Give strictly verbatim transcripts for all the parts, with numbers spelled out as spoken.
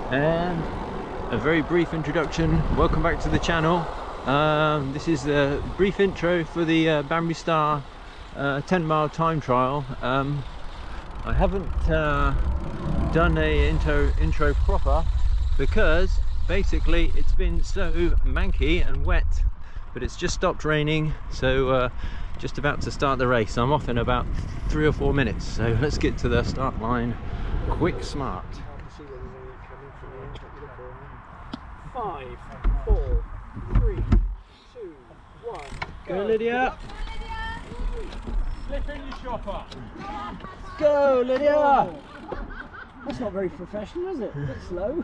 And a very brief introduction. Welcome back to the channel. Um, this is the brief intro for the uh, Banbury Star uh, ten mile time trial. Um, I haven't uh, done a intro, intro proper because basically it's been so manky and wet, but it's just stopped raining, so uh, just about to start the race. I'm off in about three or four minutes, so let's get to the start line quick smart. Five, four, three, two, one. Go, Lydia! Slip in your shopper. Go, Lydia! That's not very professional, is it? A bit slow.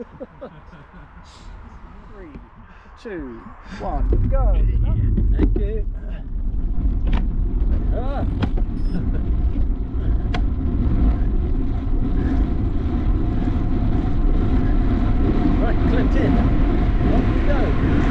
Three, two, one, go. Thank you. Ah. Right, clipped in. Off we go.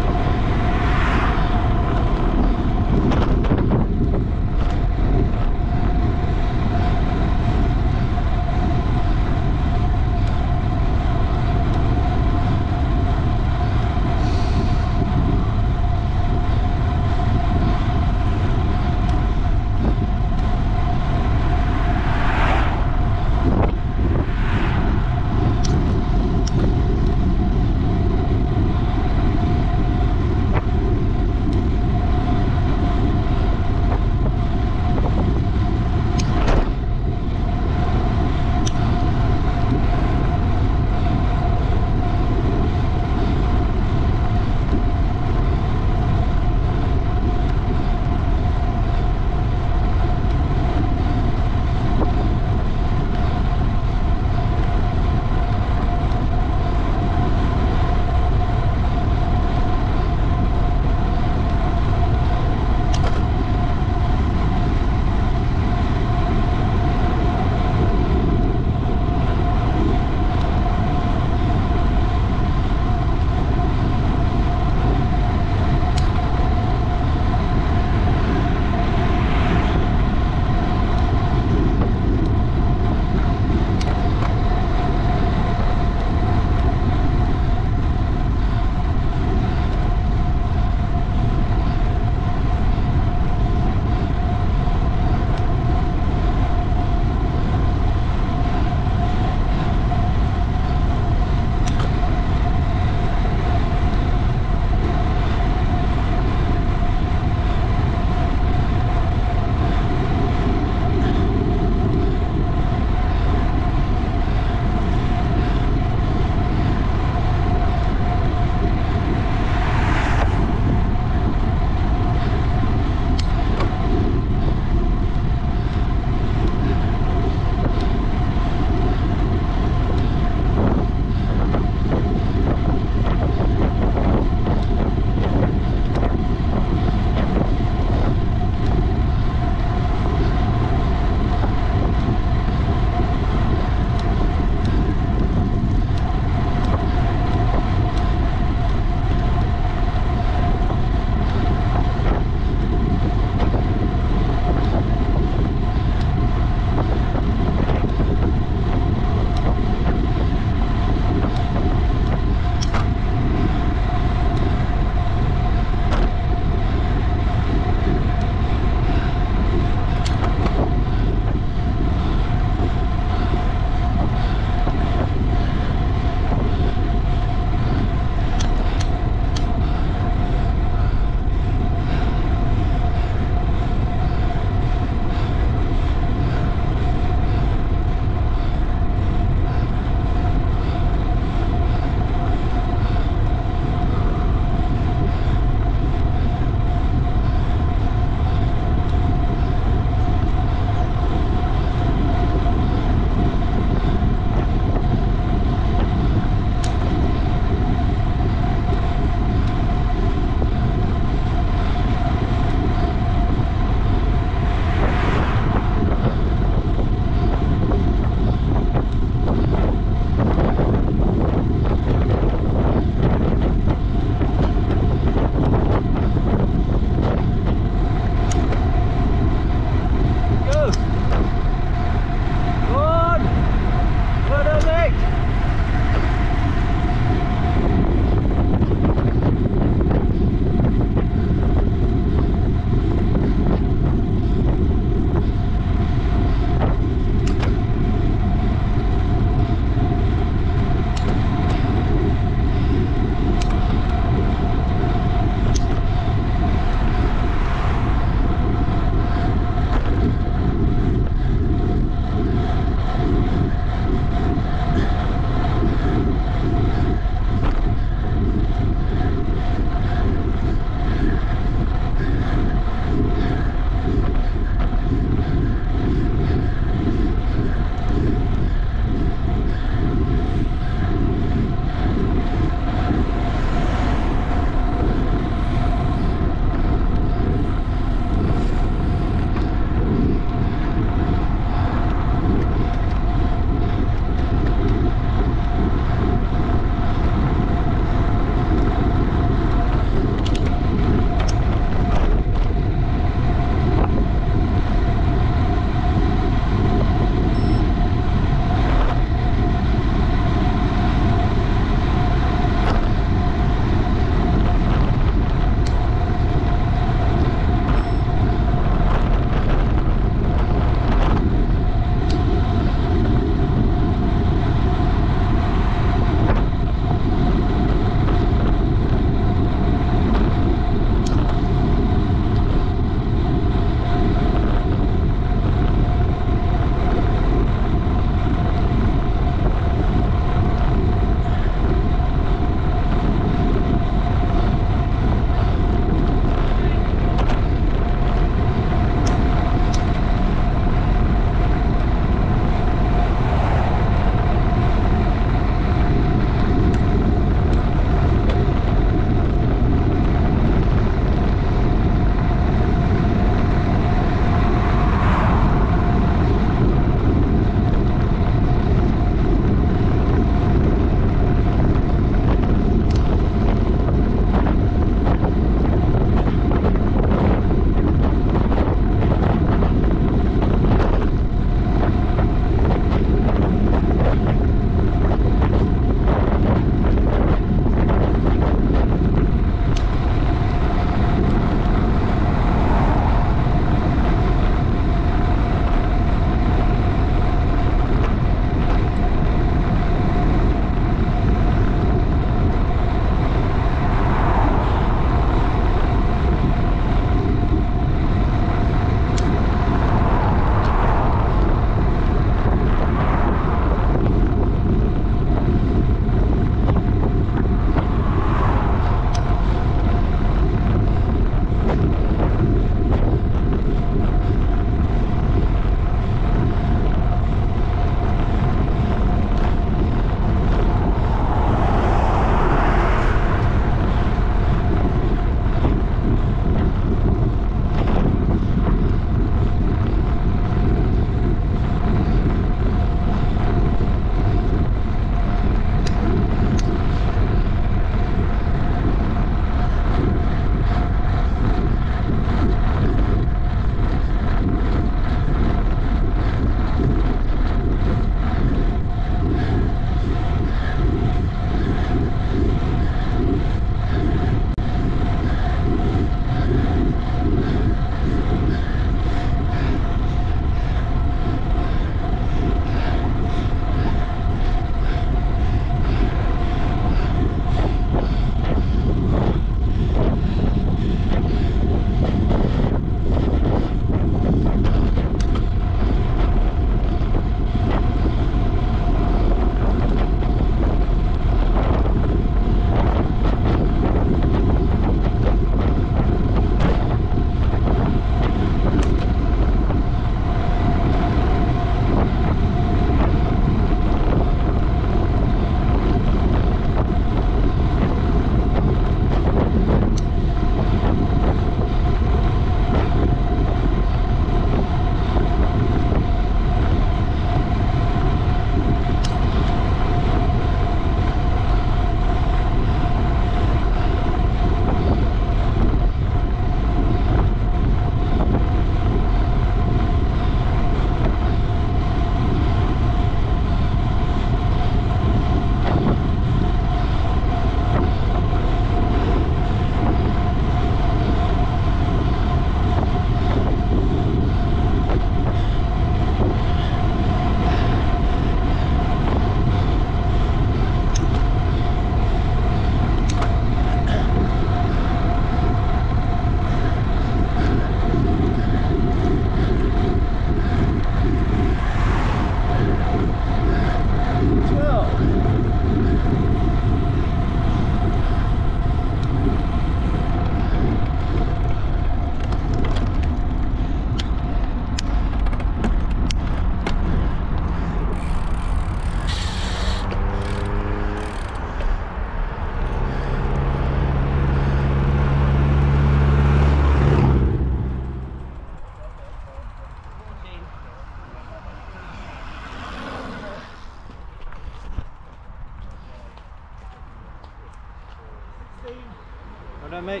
mate.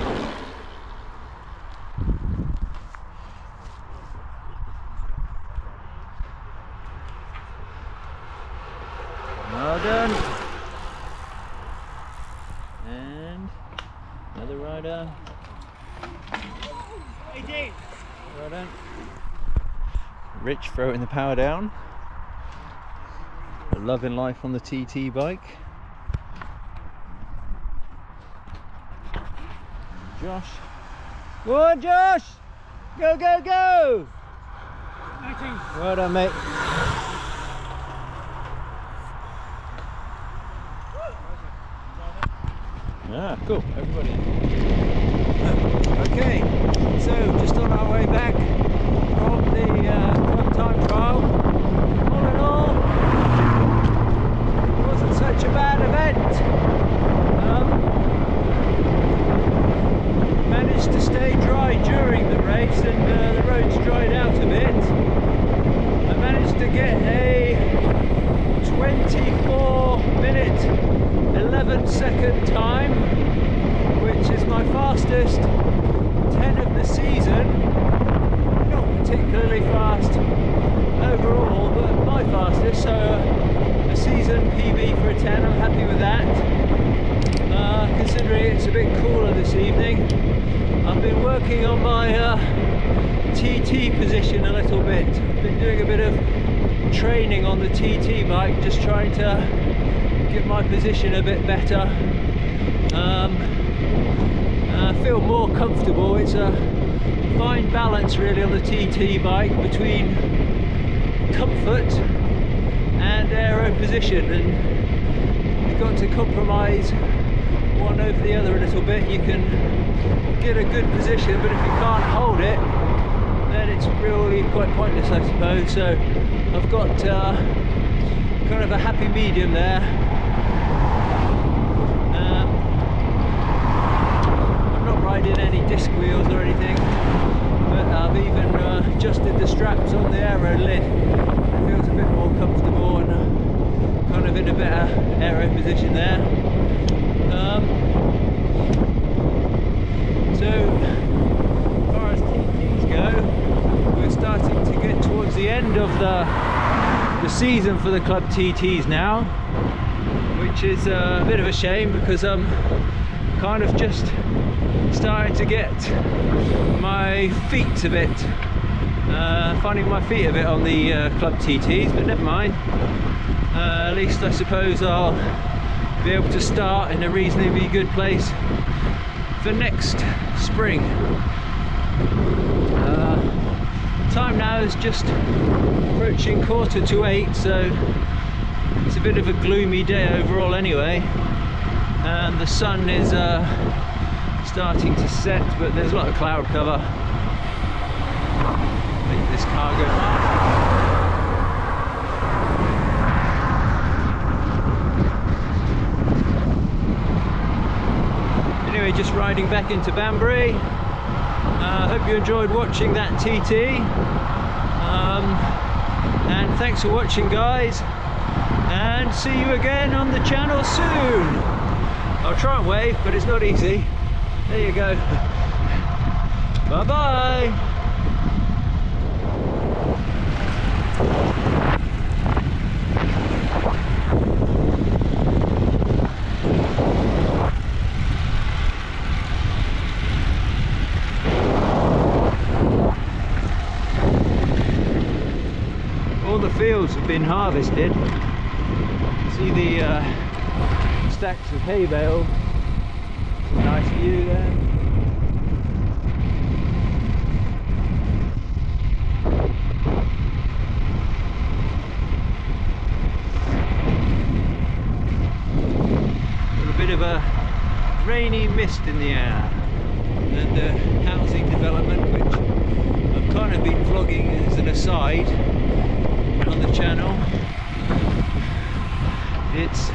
Well done. And another rider. eighteen. Well done. Rich throwing the power down. Loving life on the T T bike. Josh. Go on, Josh! Go, go, go! nineteen. Well done, mate. Ah, cool. Everybody in. Okay, so just on our way back from the uh, club time trial. All in all, it wasn't such a bad event. Um, managed to stay dry during the race, and uh, the roads dried out a bit. I managed to get a twenty-four minute eleven second time, which is my fastest ten of the season. Not particularly fast overall, but my fastest, so a season P B for a ten, I'm happy with that. Uh, considering it's a bit cooler this evening, I've been working on my uh, T T position a little bit. I've been doing a bit of training on the T T bike, just trying to get my position a bit better. Um, I feel more comfortable. It's a fine balance really on the T T bike between comfort and aero position, and you've got to compromise one over the other a little bit. You can get a good position, but if you can't hold it, then it's really quite pointless, I suppose. So I've got uh, kind of a happy medium there. Um, I'm not riding any disc wheels or anything, but I've even uh, adjusted the straps on the aero lid. It feels a bit more comfortable and uh, kind of in a better aero position there. Um, so, as far as T Ts go, we're starting to get towards the end of the, the season for the club T Ts now, which is a bit of a shame because I'm kind of just starting to get my feet a bit, uh, finding my feet a bit on the uh, club T Ts, but never mind. Uh, at least I suppose I'll be able to start in a reasonably good place for next spring. Uh, time now is just approaching quarter to eight, so it's a bit of a gloomy day overall anyway, and the sun is uh, starting to set, but there's a lot of cloud cover. Make this car go past. Anyway, just riding back into Banbury. I uh, hope you enjoyed watching that T T. Um, and thanks for watching, guys. And see you again on the channel soon. I'll try and wave, but it's not easy. There you go. Bye bye. All the fields have been harvested. See the uh, stacks of hay bale. Nice view there. With a bit of a rainy mist in the air, and uh, housing development, which I've kind of been vlogging as an aside on the channel. It's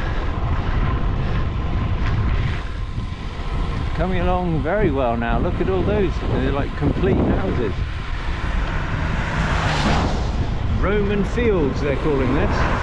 coming along very well now. Look at all those, they're like complete houses. Roman fields, they're calling this.